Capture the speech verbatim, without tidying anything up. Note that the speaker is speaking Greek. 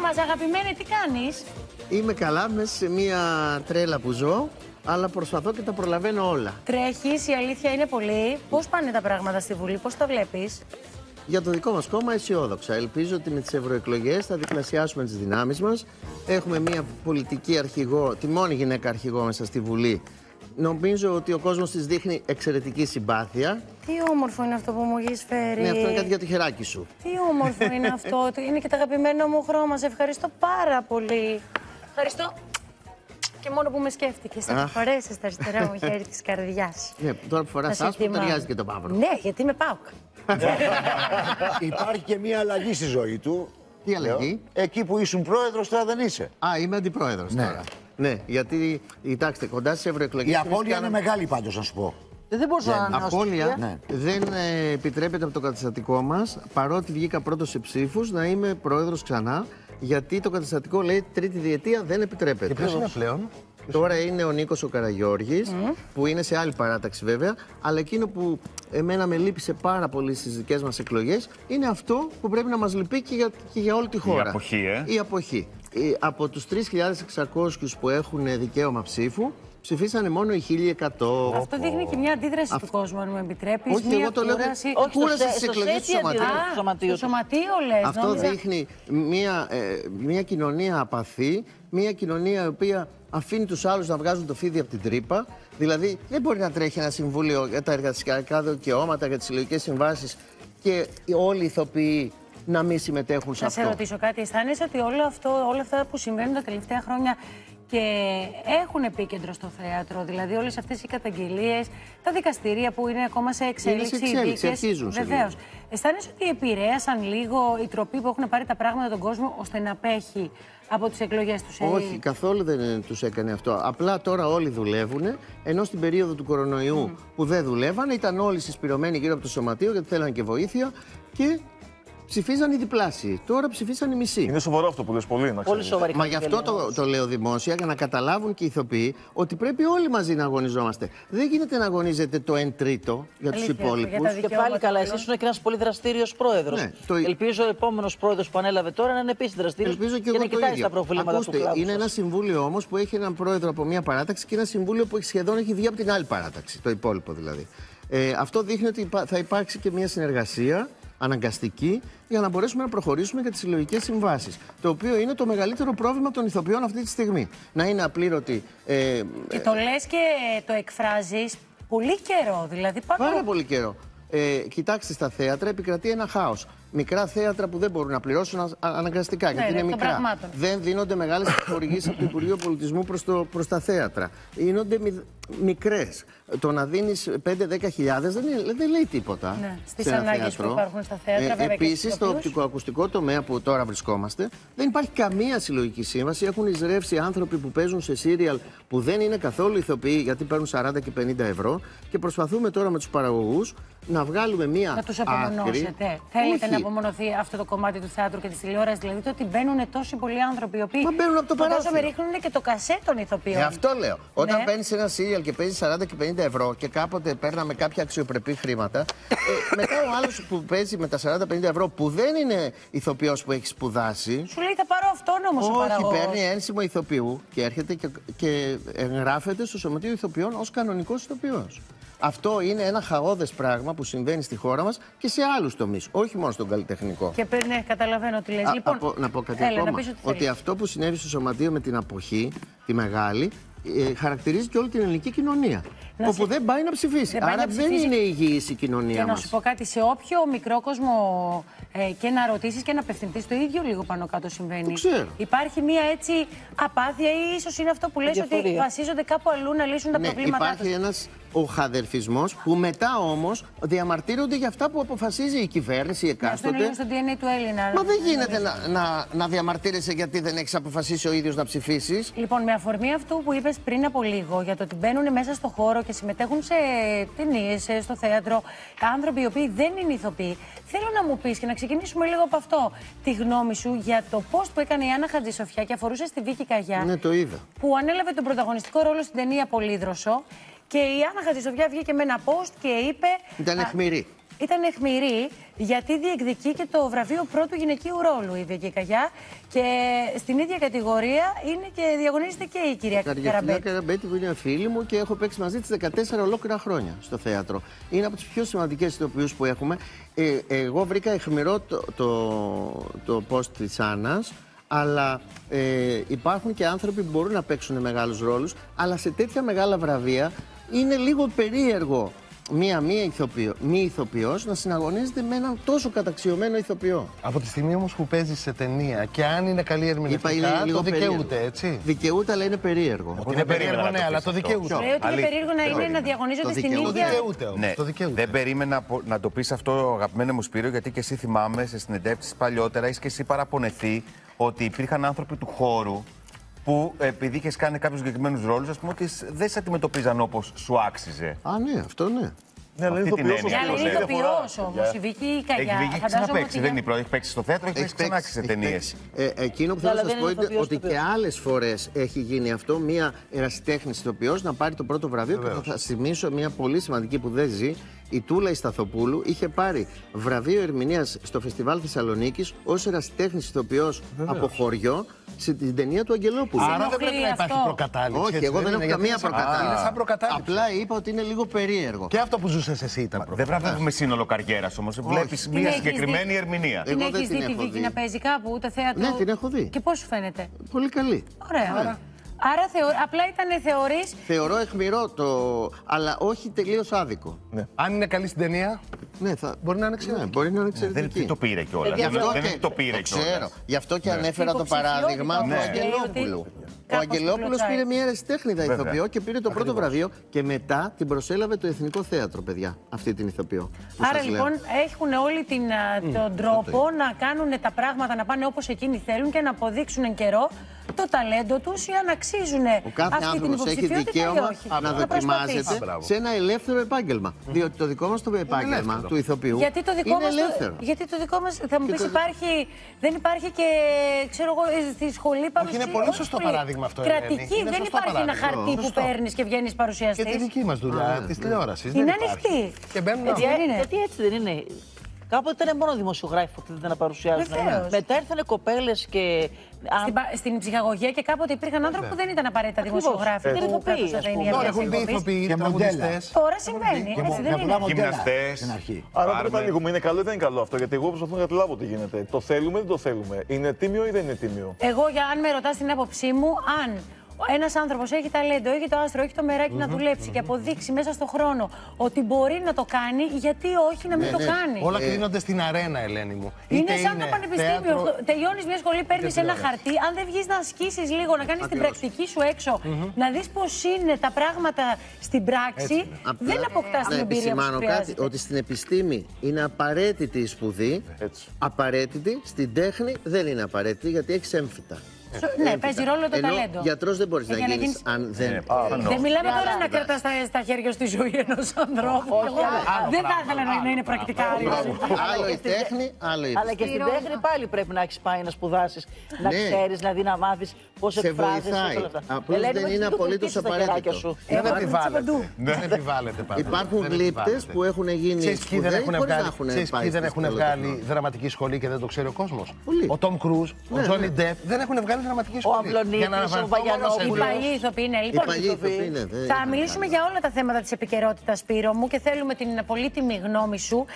μας, αγαπημένη, τι κάνεις? Είμαι καλά μέσα σε μία τρέλα που ζω, αλλά προσπαθώ και τα προλαβαίνω όλα. Τρέχεις, η αλήθεια είναι πολύ. Πώς πάνε τα πράγματα στη Βουλή, πώς τα βλέπεις? Για το δικό μας κόμμα αισιόδοξα. Ελπίζω ότι με τις ευρωεκλογές θα διπλασιάσουμε τις δυνάμεις μας. Έχουμε μία πολιτική αρχηγό, τη μόνη γυναίκα αρχηγό μέσα στη Βουλή. Νομίζω ότι ο κόσμος της δείχνει εξαιρετική συμπάθεια. Τι όμορφο είναι αυτό που μου έχεις φέρει. Ναι, αυτό είναι κάτι για το χεράκι σου. Τι όμορφο είναι αυτό. Είναι και το αγαπημένο μου χρώμα. Σε ευχαριστώ πάρα πολύ. Ευχαριστώ. Και μόνο που με σκέφτηκες, θα το φορέσεις στα αριστερά μου χέρι της καρδιάς. Ναι, τώρα που φοράς άσπρο ταιριάζει και το μαύρο. Ναι, γιατί είμαι ΠΑΟΚ. Υπάρχει και μία αλλαγή στη ζωή του. Τι αλλαγή? Εκεί που ήσουν πρόεδρος, τώρα δεν είσαι. Α, είμαι αντιπρόεδρος ναι. τώρα. Ναι, γιατί, κοιτάξτε, κοντά στις ευρωεκλογές... Η απώλεια είναι μεγάλη πάντως, να σου πω. Δεν μπορούσα να ανανεώσω. Απώλεια ναι. δεν ε, επιτρέπεται από το καταστατικό μας, παρότι βγήκα πρώτος σε ψήφους, να είμαι πρόεδρος ξανά, γιατί το καταστατικό λέει τρίτη διετία δεν επιτρέπεται. Και ποιος είναι πλέον? Τώρα είναι ο Νίκος ο Καραγιώργης, mm. που είναι σε άλλη παράταξη βέβαια, αλλά εκείνο που εμένα με λύπησε πάρα πολύ στις δικές μας εκλογές είναι αυτό που πρέπει να μας λυπεί και για, και για όλη τη χώρα. Η αποχή, ε. Η αποχή. Από τους τρεις χιλιάδες εξακόσιους που έχουν δικαίωμα ψήφου, ψηφίσανε μόνο οι χίλια εκατό. Αυτό δείχνει και μια αντίδραση Αυτ... του κόσμου, αν μου επιτρέπεις. Όχι, μια εγώ το λέω. κούραση... Όχι, κούραση στις εκλογές του Σωματείου. Α, σωματείο. Το σωματείο λες. Αυτό νόμιζα... δείχνει μια, ε, μια κοινωνία απαθή, μια κοινωνία η οποία αφήνει τους άλλους να βγάζουν το φίδι από την τρύπα. Δηλαδή, δεν μπορεί να τρέχει ένα συμβούλιο για τα εργασιακά δικαιώματα, για τις συλλογικές συμβάσεις και όλοι οι ηθοποιοί να μην συμμετέχουν σε να αυτό. Να σε ρωτήσω κάτι. Αισθάνεσαι ότι όλο αυτό, όλα αυτά που συμβαίνουν τα τελευταία χρόνια και έχουν επίκεντρο στο θέατρο, δηλαδή όλες αυτές οι καταγγελίες, τα δικαστήρια που είναι ακόμα σε εξέλιξη, είναι σε εξέλιξη, αρχίζουν. Βεβαίως. Αισθάνεσαι ότι επηρέασαν λίγο οι τροποί που έχουν πάρει τα πράγματα τον κόσμο ώστε να απέχει από τις εκλογές τους? Όχι, καθόλου δεν τους έκανε αυτό. Απλά τώρα όλοι δουλεύουν, ενώ στην περίοδο του κορονοϊού mm. που δεν δουλεύανε, ήταν όλοι συσπηρωμένοι γύρω από το σωματείο γιατί θέλανε και βοήθεια και ψηφίζαν οι διπλάσιοι. Τώρα ψηφίσαν οι μισοί. Είναι σοβαρό αυτό που λες, πολύ να πολύ σοβαρή. Μα γι' αυτό το, το λέω δημόσια, για να καταλάβουν και οι ηθοποιοί ότι πρέπει όλοι μαζί να αγωνιζόμαστε. Δεν γίνεται να αγωνίζεται το εν τρίτο για τους υπόλοιπους. Και πάλι καλά, εσύ ήσουν και ένας πολύ δραστήριος πρόεδρος. Ναι, το... Ελπίζω ο επόμενος πρόεδρος που ανέλαβε τώρα να είναι επίσης δραστήριος. Ελπίζω και, και εγώ να το κοιτάει ίδιο. τα προβλήματα Ακούστε, του κλάδου. Είναι ένα συμβούλιο όμως που έχει έναν πρόεδρο από μια παράταξη και ένα συμβούλιο που σχεδόν έχει βγει από την άλλη παράταξη. Το υπόλοιπο δηλαδή. Ε, αυτό δείχνει ότι θα υπάρξει και μια συνεργασία αναγκαστική για να μπορέσουμε να προχωρήσουμε για τις συλλογικές συμβάσεις. Το οποίο είναι το μεγαλύτερο πρόβλημα των ηθοποιών αυτή τη στιγμή. Να είναι απλήρωτοι. Ε, και το λες και το εκφράζεις πολύ καιρό, δηλαδή πάνω... Πάρα πολύ καιρό. Ε, κοιτάξτε, στα θέατρα επικρατεί ένα χάος. Μικρά θέατρα που δεν μπορούν να πληρώσουν αναγκαστικά, ναι, γιατί ναι, είναι μικρά. Πραγμάτων. Δεν δίνονται μεγάλες χορηγήσεις από το Υπουργείο Πολιτισμού προς, το, προς τα θέατρα. Γίνονται μι, μικρές. Το να δίνεις πέντε δέκα χιλιάδες δεν, δεν λέει τίποτα. Ναι, στις ανάγκες που υπάρχουν στα θέατρα, ε, Επίσης, στο οπτικοακουστικό τομέα που τώρα βρισκόμαστε, δεν υπάρχει καμία συλλογική σύμβαση. Έχουν εισρεύσει άνθρωποι που παίζουν σε σύριαλ που δεν είναι καθόλου ηθοποιοί, γιατί παίρνουν σαράντα και πενήντα ευρώ. Και προσπαθούμε τώρα με τους παραγωγούς να βγάλουμε μία. Να τους απομονώσετε. Άκρη. Θέλετε Όχι. να απομονωθεί αυτό το κομμάτι του θεάτρου και της τηλεόρασης, δηλαδή το ότι μπαίνουν τόσοι πολλοί άνθρωποι οι οποίοι. Μα μπαίνουν από το παράθυρο. με ρίχνουν και το κασέ των ηθοποιών. Ε, αυτό λέω. Όταν ναι. παίρνει ένα σύριαλ και παίζει σαράντα και πενήντα ευρώ και κάποτε παίρναμε κάποια αξιοπρεπή χρήματα, ε, μετά ο άλλος που παίζει με τα σαράντα πενήντα ευρώ που δεν είναι ηθοποιός που έχει σπουδάσει. Σου λέει θα πάρω αυτόν όμως ο παραγωγός. Όχι, παίρνει ένσημο ηθοποιού και έρχεται και, και εγγράφεται στο Σωματείο Ηθοποιών ως κανονικός ηθοποιός. Αυτό είναι ένα χαόδες πράγμα που συμβαίνει στη χώρα μας και σε άλλους τομείς, όχι μόνο στον καλλιτεχνικό. Και ναι, καταλαβαίνω τι λες. Α, λοιπόν, απο, να πω κάτι έλα, ακόμα. να ότι, ότι αυτό που συνέβη στο Σωματείο με την αποχή, τη μεγάλη, ε, χαρακτηρίζει και όλη την ελληνική κοινωνία. Να όπου σε... δεν πάει να ψηφίσει. Δεν Άρα να ψηφίσει. Δεν είναι υγιής η κοινωνία και μας. Να σου πω κάτι, σε όποιο μικρό κόσμο ε, και να ρωτήσεις και να απευθυνθείς, το ίδιο λίγο πάνω κάτω συμβαίνει. Το ξέρω. Υπάρχει μία έτσι απάθεια ή ίσως είναι αυτό που λες ότι βασίζονται κάπου αλλού να λύσουν τα ναι, προβλήματά τους. Υπάρχει ένας οχαδερφισμός που μετά όμως διαμαρτύρονται για αυτά που αποφασίζει η κυβέρνηση, η εκάστοτε. Αυτό είναι στο ντι εν έι του Έλληνα. Μα δεν γίνεται να, να, να διαμαρτύρεσαι γιατί δεν έχεις αποφασίσει ο ίδιος να ψηφίσεις. Λοιπόν, με αφορμή αυτού που είπες πριν από λίγο, για το ότι μπαίνουν μέσα στο χώρο και συμμετέχουν σε ταινίες, στο θέατρο, άνθρωποι οι οποίοι δεν είναι ηθοποιοί, θέλω να μου πεις και να ξεκινήσουμε λίγο από αυτό. Τη γνώμη σου για το post που έκανε η Άννα Χατζησοφιά και αφορούσε στη Βίκη Καγιά. Ναι, το είδα. Που ανέλαβε τον πρωταγωνιστικό ρόλο στην ταινία Πολύδροσο. Και η Άννα Χατζησοφιά βγήκε με ένα post και είπε. Ήταν αιχμηρή. ήταν αιχμηρή, γιατί διεκδικεί και το βραβείο πρώτου γυναικείου ρόλου η Βίκη Καγιά. Και στην ίδια κατηγορία είναι και διαγωνίζεται και η κυρία Καραμπέτη. Καραμπέτη, που είναι φίλη μου και έχω παίξει μαζί της δεκατέσσερα ολόκληρα χρόνια στο θέατρο. Είναι από τις πιο σημαντικές ηθοποιούς που έχουμε. Ε, εγώ βρήκα αιχμηρό το, το, το post της Άννας. Αλλά ε, υπάρχουν και άνθρωποι που μπορούν να παίξουν μεγάλους ρόλους, αλλά σε τέτοια μεγάλα βραβεία είναι λίγο περίεργο μία, μία ηθοποιό, μη ηθοποιός να συναγωνίζεται με έναν τόσο καταξιωμένο ηθοποιό. Από τη στιγμή όμως που παίζει σε ταινία και αν είναι καλή ερμηνευτικά, το δικαιούται, περίεργο. Έτσι. Δικαιούται, αλλά είναι περίεργο. Ότι είναι περίεργο, ναι, αλλά το δικαιούται. Λέει ότι είναι περίεργο να είναι να διαγωνίζονται στην ίδια. Το δικαιούται όμως. Ναι. Το δικαιούται. Δεν περίμενα να το πεις αυτό, αγαπημένο μου Σπύρο, γιατί και εσύ θυμάμαι σε συνεντεύξεις παλιότερα, είσαι και εσύ παραπονεθεί ότι υπήρχαν άνθρωποι του χώρου που επειδή είχε κάνει κάποιους συγκεκριμένους ρόλους, ας πούμε, ότι δεν σε αντιμετωπίζαν όπως σου άξιζε. Α, ναι, αυτό ναι. Ναι, αλλά είναι ηθοποιός όμως. Η Βίκη Καγιά. Έχει ξαναπαίξει. Δεν είναι η πρώτη. Έχει παίξει στο θέατρο, έχει παίξει ξανά σε ταινίες. Ε, εκείνο που θέλω να σας πω είναι ότι και άλλες φορές έχει γίνει αυτό. Μία ερασιτέχνης ηθοποιός να πάρει το πρώτο βραβείο. Και θα, θα θυμίσω μια πολύ σημαντική που δεν ζει. Η Τούλα Ισταθοπούλου είχε πάρει βραβείο ερμηνείας στο Φεστιβάλ Θεσσαλονίκης ως ερασιτέχνης ηθοποιός από χωριό στην ταινία του Αγγελόπουλου. Άρα δεν πρέπει να υπάρχει προκατάληψη. Όχι, εγώ δεν έχω καμία προκατάληψη. Απλά είπα ότι είναι λίγο περίεργο. Και αυτό που ζούσες εσύ ήταν προκατάληψη. Δεν βραβεύουμε σύνολο καριέρας όμως. Βλέπεις μια συγκεκριμένη ερμηνεία. Την έχεις δει τη Βίκη να παίζει κάπου, ούτε θέατρο? Ναι, την έχω δει. Και πώς σου φαίνεται? Πολύ καλή. Ωραία. Άρα θεω... απλά ήταν θεωρείς... Θεωρώ αιχμηρό το... αλλά όχι τελείως άδικο. Ναι. Αν είναι καλή στην ταινία, ναι, θα... μπορεί να είναι εξαιρετική. Ναι, μπορεί να είναι εξαιρετική. Δεν το πήρε κιόλας. Δεν το πήρε κιόλας. Γι' αυτό και ανέφερα το παράδειγμα του Αγγελόπουλου. Ο Αγγελόπουλος πήρε μια ερασιτέχνηδα ηθοποιό και πήρε το πρώτο βραβείο και μετά την προσέλαβε το Εθνικό Θέατρο, παιδιά, αυτή την ηθοποιό. Άρα λοιπόν έχουν όλοι την, mm, τον τρόπο να κάνουν τα πράγματα να πάνε όπως εκείνοι θέλουν και να αποδείξουν εν καιρό το ταλέντο τους ή αν αξίζουν αυτή την υποψηφιότητα. Έχει δικαίωμα να δοκιμάζεται σε ένα ελεύθερο επάγγελμα. Διότι το δικό μας το επάγγελμα του ηθοποιού γιατί το δικό είναι μας ελεύθερο. Το, γιατί το δικό μας, θα μου πεις, υπάρχει, δεν υπάρχει και, ξέρω εγώ, στη σχολή παρουσίαση. Είναι πολύ σωστό παράδειγμα αυτό. Κρατική, δεν υπάρχει ένα χαρτί που παίρνεις και βγαίνεις παρουσιαστής. Και τη δική μας δουλειά της τηλεόρασης. Είναι ανοιχτή. Γιατί έτσι δεν είναι? Κάποτε ήταν μόνο δημοσιογράφοι που δεν να παρουσιάζουν. Μετά ήρθαν κοπέλες και. Στην, στην ψυχαγωγία και κάποτε υπήρχαν άνθρωποι που δεν ήταν απαραίτητα δημοσιογράφοι. Δεν ηθοποιοί. Τώρα έχουν μπει ηθοποιοί και τραγουδιστές. Τώρα συμβαίνει. Έτσι δεν είναι? Γυμναστές. Άρα πρέπει να ανοίγουμε. Είναι καλό ή δεν είναι καλό αυτό? Γιατί εγώ προσπαθώ να καταλάβω τι γίνεται. Το θέλουμε ή δεν το θέλουμε? Είναι τίμιο ή δεν είναι τίμιο? Εγώ, για αν με ρωτάς την άποψή μου, αν ένας άνθρωπος έχει ταλέντο, έχει το άστρο, έχει το μεράκι mm-hmm. να δουλέψει και αποδείξει μέσα στον χρόνο ότι μπορεί να το κάνει, γιατί όχι να μην ναι, το ναι. κάνει. Όλα ε... κρίνονται στην αρένα, Ελένη μου. Είναι είτε σαν είναι το πανεπιστήμιο. θέατρο... Τελειώνεις μια σχολή, παίρνεις ένα χαρτί. Αν δεν βγεις να ασκήσεις λίγο, να κάνεις την πρακτική σου έξω, mm-hmm. να δεις πώς είναι τα πράγματα στην πράξη, δεν αποκτάς την εμπειρία που χρειάζεται. Ότι στην επιστήμη είναι απαραίτητη η σπουδή, απαραίτητη, στην τέχνη δεν είναι απαραίτητη γιατί έχεις έμφυτα. Ναι, παίζει ρόλο το ταλέντο. Γιατρός δεν μπορείς να γίνεις αν δεν. Δεν μιλάμε τώρα να κρατάς στα χέρια στη ζωή ενός ανθρώπου. Δεν θα ήθελα να είναι πρακτικά. Άλλο η τέχνη, άλλο η επιστήμη. Αλλά και στην τέχνη πάλι πρέπει να έχεις πάει να σπουδάσεις, να ξέρεις, δηλαδή να μάθεις πώς εκφράζεσαι. Απλώς δεν είναι απολύτως απαραίτητο. Δεν επιβάλλεται πάντα. Υπάρχουν γλύπτες που έχουν γίνει σπουδαίοι χωρίς να έχουν πάει. Ξέρεις δεν έχουν βγάλει δραματική σχολή και δεν το ξέρει ο κόσμος? Ο Τόμ Κρούζ, ο Τζόνι Ντεπ δεν έχουν βγάλει δραματική σχολή. Ο Αυλονίτης, ο Βαγιανόπουλος. Οι παλιοί ηθοποιοί είναι λοιπόν. Θα μιλήσουμε για όλα τα θέματα της επικαιρότητας, Σπύρο μου, και θέλουμε την πολύτιμη γνώμη σου.